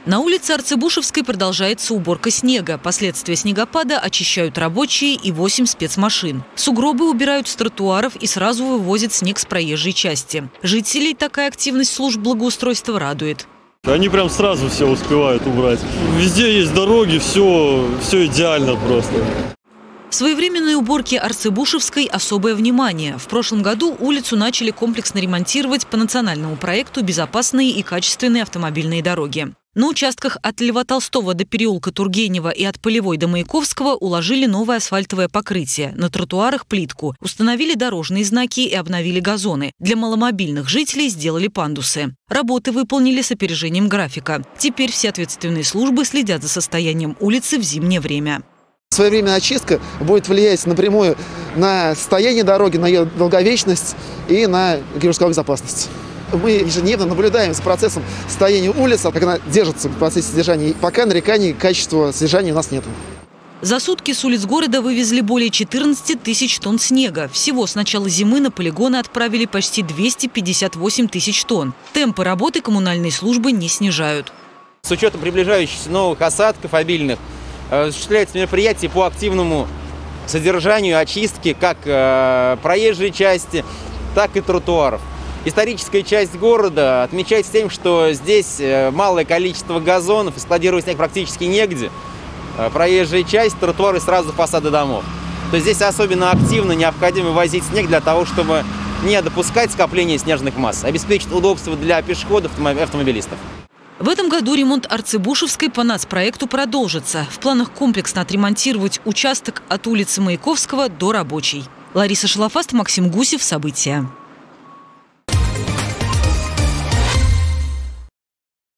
На улице Арцебушевской продолжается уборка снега. Последствия снегопада очищают рабочие и 8 спецмашин. Сугробы убирают с тротуаров и сразу вывозят снег с проезжей части. Жителей такая активность служб благоустройства радует. Они прям сразу все успевают убрать. Везде есть дороги, все идеально просто. В своевременной уборке Арцебушевской особое внимание. В прошлом году улицу начали комплексно ремонтировать по национальному проекту «Безопасные и качественные автомобильные дороги». На участках от Льва Толстого до переулка Тургенева и от Полевой до Маяковского уложили новое асфальтовое покрытие. На тротуарах плитку. Установили дорожные знаки и обновили газоны. Для маломобильных жителей сделали пандусы. Работы выполнили с опережением графика. Теперь все ответственные службы следят за состоянием улицы в зимнее время. Своевременная очистка будет влиять напрямую на состояние дороги, на ее долговечность и на гражданскую безопасность. Мы ежедневно наблюдаем за процессом состояния улицы, как она держится в процессе содержания. И пока нареканий к качеству содержания у нас нет. За сутки с улиц города вывезли более 14 тысяч тонн снега. Всего с начала зимы на полигоны отправили почти 258 тысяч тонн. Темпы работы коммунальные службы не снижают. С учетом приближающихся новых осадков обильных осуществляется мероприятие по активному содержанию очистки как проезжей части, так и тротуаров. Историческая часть города отмечается тем, что здесь малое количество газонов, и складировать снег практически негде. Проезжая часть, тротуары сразу фасады домов. То есть здесь особенно активно необходимо возить снег для того, чтобы не допускать скопления снежных масс, обеспечить удобство для пешеходов и автомобилистов. В этом году ремонт Арцебушевской по нацпроекту продолжится. В планах комплексно отремонтировать участок от улицы Маяковского до Рабочей. Лариса Шалафаст, Максим Гусев. События.